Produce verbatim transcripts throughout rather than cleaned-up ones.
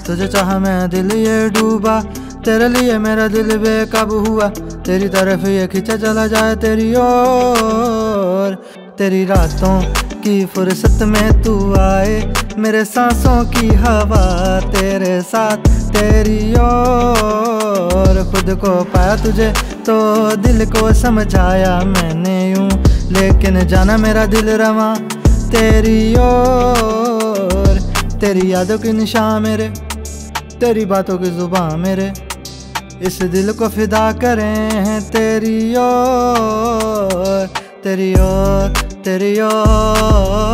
तुझे चाहा मैं दिल ये डूबा, तेरे लिए मेरा दिल बेकाबू हुआ। तेरी तरफ ये खींचा चला जाए तेरी ओर। तेरी रातों की फुर्सत में तू आए, मेरे सांसों की हवा तेरे साथ तेरी ओर। खुद को पाया तुझे तो दिल को समझाया मैंने यूं, लेकिन जाना मेरा दिल रवा तेरी ओर। तेरी यादों की निशान मेरे, तेरी बातों की जुबान मेरे, इस दिल को फिदा करें हैं तेरी ओर, तेरी ओर, तेरी ओर,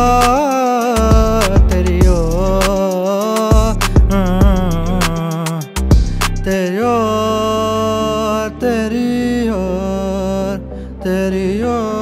तेरी ओर, तेरी ओर, तेरी ओर, तेरी ओर।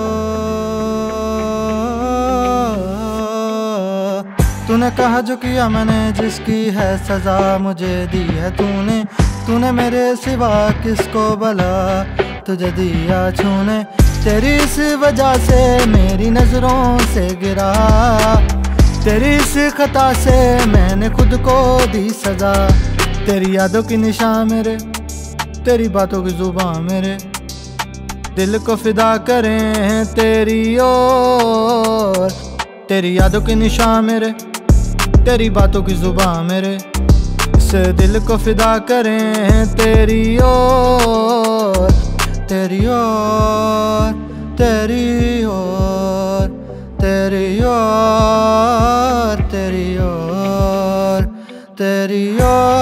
तूने कहा जो किया मैंने, जिसकी है सजा मुझे दी है तूने। तूने मेरे सिवा किसको भला तुझे दिया छूने। तेरी इस वजह से मेरी नजरों से गिरा, तेरी इस खता से मैंने खुद को दी सजा। तेरी यादों की निशान मेरे, तेरी बातों की जुबान मेरे, दिल को फिदा करें हैं तेरी ओर। तेरी यादों की निशान मेरे, तेरी बातों की जुबान मेरे, इस दिल को फिदा करें हैं तेरी ओर, तेरी ओर, तेरी ओर, तेरी ओर, तेरी ओर, तेरी ओर।